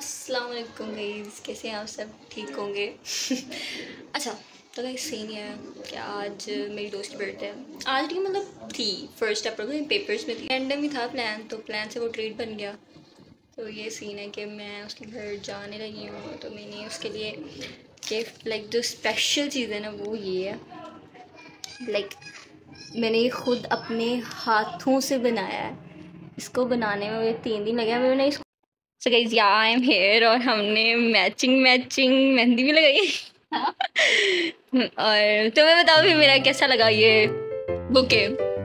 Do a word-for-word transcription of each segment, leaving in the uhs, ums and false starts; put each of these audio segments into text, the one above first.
अस्सलाम वालेकुम गाइस, कैसे हैं आप सब? ठीक होंगे। अच्छा तो गाइस सीन ये है कि आज मेरी दोस्त की बर्थडे है। आज नहीं मतलब थी फर्स्ट अप्रैल को, पेपर्स में थी, रैंडम ही था प्लान, तो प्लान से वो ट्रीट बन गया। तो ये सीन है कि मैं उसके घर जाने लगी हूँ, तो मैंने उसके लिए गिफ्ट लाइक जो स्पेशल चीज़ है ना वो ये है, लाइक मैंने ये खुद अपने हाथों से बनाया है। इसको बनाने में मुझे तीन दिन लगे। मैंने इसको सो गाइस या आई एम हेयर और हमने मैचिंग मैचिंग मेहंदी भी लगाई। और तुम्हें बताओ फिर मेरा कैसा लगा ये बुके?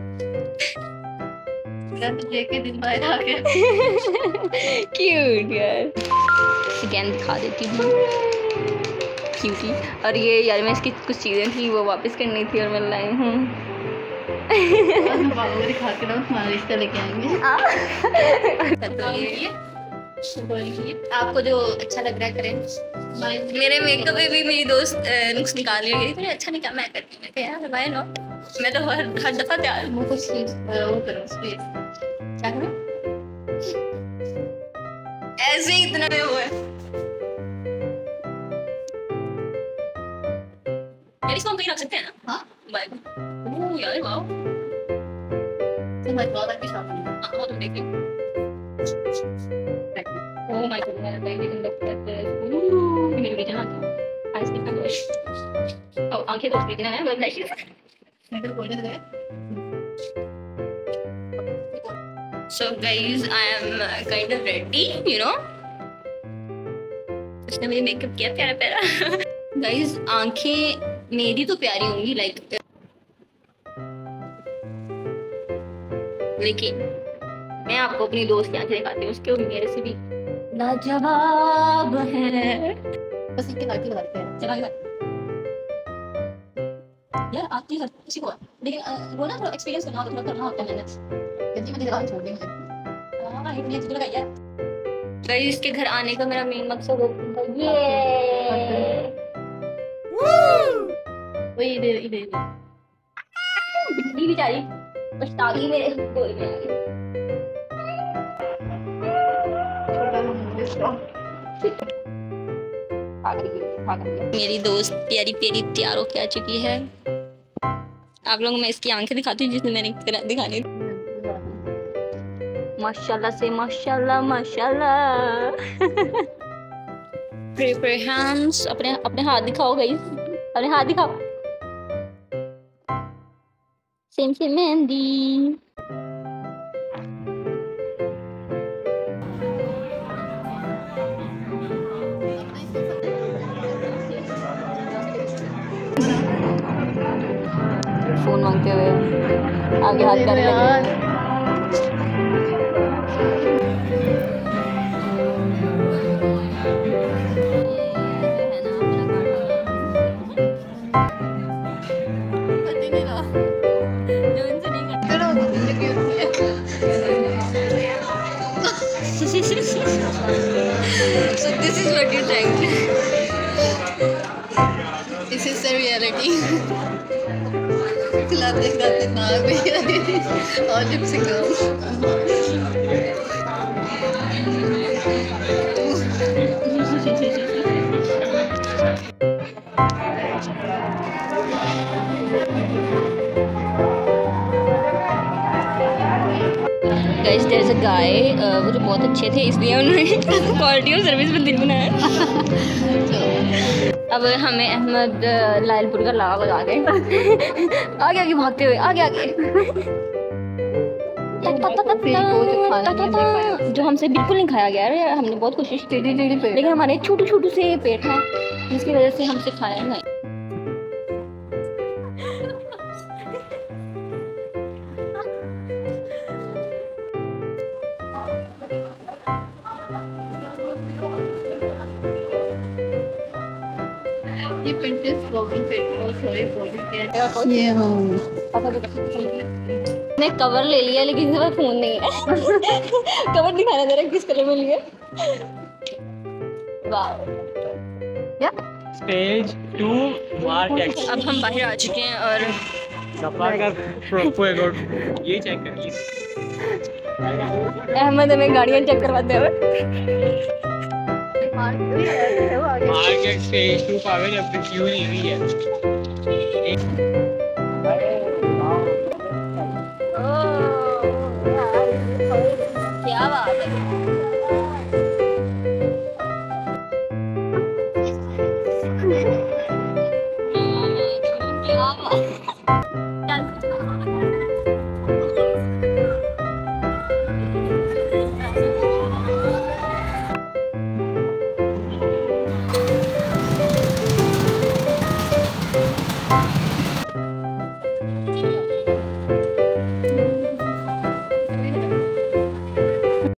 के दिन बाहर आ गया। क्यूट यार, अगेन दिखा देती हूँ क्यूटी। और ये यार मैं इसकी कुछ चीज़ें थी वो वापस करनी थी और मैं लाई हूँ। दिखा के ना तुम्हारा रिश्ता लेके आएंगे। तो ये आपको जो अच्छा लग रहा है करें। मेरे मेकअप में भी मेरी दोस्त नुक्स निकाल रही है, अच्छा नहीं क्या मैं करती हूँ यार, भाई नो मैं तो हर हर दफा तैयार हूँ। कुछ वो करो स्पेस क्या करूँ, ऐसे ही इतना में हुआ है। यार इसको हम कहीं रख सकते हैं ना? हाँ बाय। ओह यार वाओ, तुम्हारी बहुत अच्छी शॉप है। हाँ वो तुम देख लो। Oh my goodness, I didn't look at this. Ooh, मेरी बेटी ना आई स्किप कर गई। ओ आंखें तो बेटी ना है, मतलब लाइक मैं तो बोलने लगा। So guys, I am kind of ready, you know. उसने मुझे मेकअप किया प्यारा प्यारा। Guys, आंखें मेरी तो प्यारी होंगी लाइक, लेकिन मैं आपको अपनी दोस्त की आंखें दिखाती हूँ, उसके मेरे से भी लाजवाब है। बस इनके लाइट लगाते हैं। चला गया यार, आती हर किसी को, लेकिन वो ना थोड़ा एक्सपीरियंस करना होता है, थोड़ा करना होता है मेहनत। जल्दी मुझे लगा छोड़ देंगे। हां ये मुझे लगाई यार। गाइस इसके घर आने का मेरा मेन मकसद होता है ये वही इधर इधर बिल्ली बेचारी पछतागी मेरे गोद में आ गई। मेरी दोस्त प्यारी प्यारी तैयार होके आ चुकी है। आप लोगों को मैं इसकी आंखें दिखाती हूँ जिसमें मैंने दिखानी। माशाल्लाह से माशाल्लाह माशाल्लाह। प्रेपर हैंड्स, अपने अपने हाथ दिखाओ गाइस, अपने हाथ दिखाओ। Same same mehndi. फोन मांगते हुए आगे हाथ कर रहे। So this is what you think. This is the reality. खिलाते खिलाते नाक में और lipstick Guys, there's a guy, uh, वो जो बहुत अच्छे थे इसलिए उन्होंने क्वालिटी ऑफ सर्विस में दिल बनाया। अब हमें अहमद लालपुर का लाभ लगा के आगे आगे भागते हुए आगे आगे जो हमसे बिल्कुल नहीं खाया गया है। हमने बहुत कोशिश की थी लेकिन हमारे छोटू छोटू से पेट है जिसकी वजह से हमसे खाया नहीं। ये Pinterest ब्लॉगिंग पे सॉरी बॉडी ये हम मैं कवर ले लिया लेकिन इसमें फोन नहीं है। कवर दिखाना जरा किस कलर में लिया। वाह या स्टेज टू मार्क एक्शन। अब हम बाहर आ चुके हैं और सफा का प्रोपोगोड ये चेक कर लीजिए। अहमद हमें गाड़ियाँ चेक करवाते हुए। एग्जैक्ट फेस टू पावे जब तक क्यों नहीं हुई है। क्या बात है। क्या बात